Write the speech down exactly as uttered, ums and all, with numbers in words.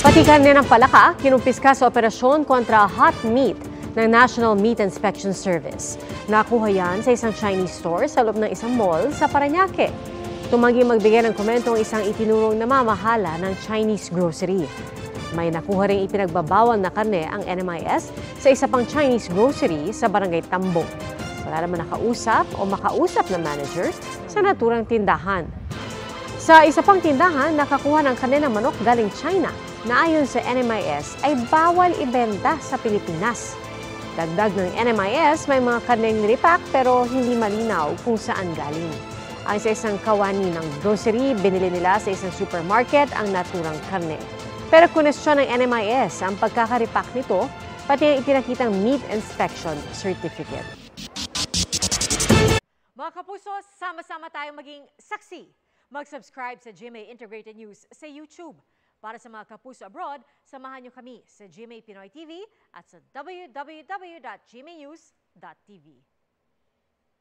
Pati karne ng palaka, kinumpiska sa operasyon kontra hot meat ng National Meat Inspection Service. Nakuha yan sa isang Chinese store sa loob ng isang mall sa Parañaque. Tumanggi magbigay ng komento ang isang itinurong namamahala ng Chinese grocery. May nakuha rin ipinagbabawal na karne ang N M I S sa isa pang Chinese grocery sa Barangay Tambo. Wala naman nakausap o makausap na manager sa naturang tindahan. Sa isa pang tindahan, nakakuha ng karne ng manok galing China na ayon sa N M I S ay bawal ibenta sa Pilipinas. Dagdag ng N M I S, may mga karneng nilipak pero hindi malinaw kung saan galing. Ayon sa isang kawani ng grocery, binili nila sa isang supermarket ang naturang karne. Pero kunestyon ng N M I S ang pagkakaripak nito, pati ang ipinakitang meat inspection certificate. Mga kapuso, sama-sama tayong maging saksi. Mag-subscribe sa G M A Integrated News sa YouTube. Para sa mga kapuso abroad, samahan niyo kami sa G M A Pinoy T V at sa w w w dot g m a news dot t v.